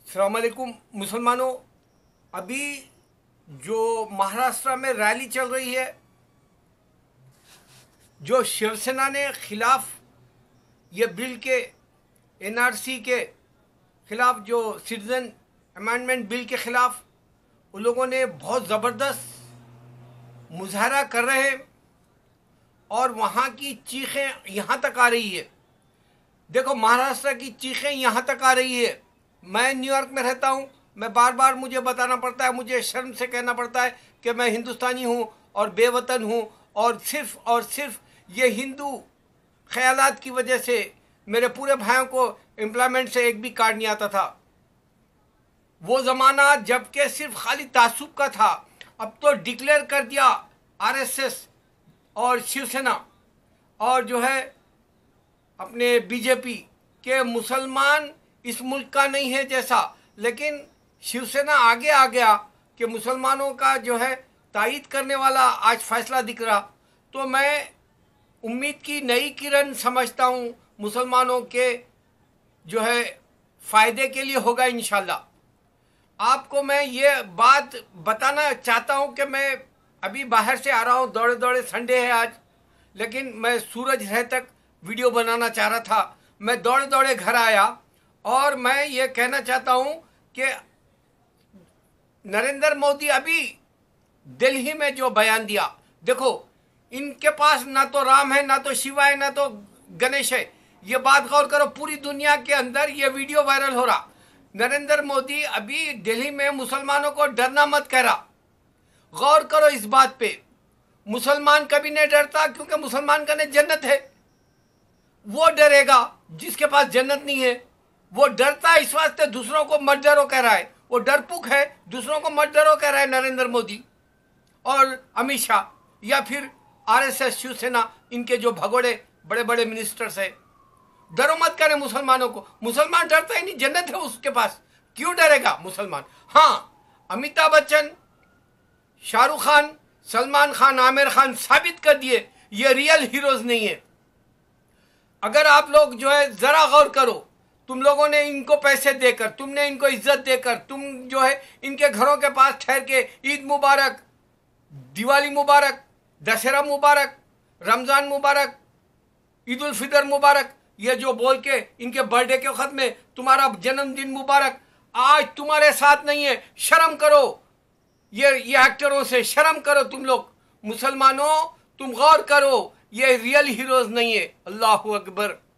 अस्सलाम वालेकुम मुसलमानों। अभी जो महाराष्ट्र में रैली चल रही है, जो शिवसेना ने खिलाफ ये बिल के एनआरसी के खिलाफ, जो सिटीजन अमेंडमेंट बिल के खिलाफ उन लोगों ने बहुत ज़बरदस्त मुजाहरा कर रहे हैं और वहाँ की चीखें यहाँ तक आ रही है। देखो, महाराष्ट्र की चीखें यहाँ तक आ रही है। मैं न्यूयॉर्क में रहता हूँ, मैं बार बार मुझे बताना पड़ता है, मुझे शर्म से कहना पड़ता है कि मैं हिंदुस्तानी हूँ और बेवतन हूँ, और सिर्फ ये हिंदू ख्यालात की वजह से मेरे पूरे भाइयों को एम्प्लॉयमेंट से एक भी कार्ड नहीं आता था। वो ज़माना जबकि सिर्फ खाली तासुब का था, अब तो डिक्लेयर कर दिया आरएसएस और शिवसेना और जो है अपने बीजेपी के मुसलमान इस मुल्क का नहीं है जैसा। लेकिन शिवसेना आगे आ गया कि मुसलमानों का जो है तायीद करने वाला आज फैसला दिख रहा। तो मैं उम्मीद की नई किरण समझता हूँ, मुसलमानों के जो है फ़ायदे के लिए होगा इंशाल्लाह। आपको मैं ये बात बताना चाहता हूँ कि मैं अभी बाहर से आ रहा हूँ, दौड़े दौड़े, संडे है आज, लेकिन मैं सूरज है तक वीडियो बनाना चाह रहा था। मैं दौड़े दौड़े घर आया और मैं ये कहना चाहता हूँ कि नरेंद्र मोदी अभी दिल्ली में जो बयान दिया, देखो इनके पास ना तो राम है, ना तो शिवा है, ना तो गणेश है। ये बात गौर करो, पूरी दुनिया के अंदर ये वीडियो वायरल हो रहा। नरेंद्र मोदी अभी दिल्ली में मुसलमानों को डरना मत कह रहा। गौर करो इस बात पे। मुसलमान कभी नहीं डरता क्योंकि मुसलमान का नहीं जन्नत है। वो डरेगा जिसके पास जन्नत नहीं है। वो डरता है इस वास्ते दूसरों को मत डरो कह रहा है। वो डरपुक है, दूसरों को मत डरो कह रहा है नरेंद्र मोदी और अमित शाह या फिर आरएसएस, शिवसेना, इनके जो भगोड़े बड़े बड़े मिनिस्टर्स है। डरो मत करें मुसलमानों को। मुसलमान डरता ही नहीं, जन्नत है उसके पास, क्यों डरेगा मुसलमान। हाँ, अमिताभ बच्चन, शाहरुख खान, सलमान खान, आमिर खान साबित कर दिए ये रियल हीरोज नहीं है। अगर आप लोग जो है जरा गौर करो, तुम लोगों ने इनको पैसे देकर, तुमने इनको इज्जत देकर, तुम जो है इनके घरों के पास ठहर के ईद मुबारक, दिवाली मुबारक, दशहरा मुबारक, रमज़ान मुबारक, ईद उल फितर मुबारक, ये जो बोल के इनके बर्थडे के वक्त में तुम्हारा जन्मदिन मुबारक, आज तुम्हारे साथ नहीं है। शर्म करो, ये एक्टरों से शर्म करो तुम लोग। मुसलमानों, तुम गौर करो, ये रियल हीरोज नहीं है। अल्लाहू अकबर।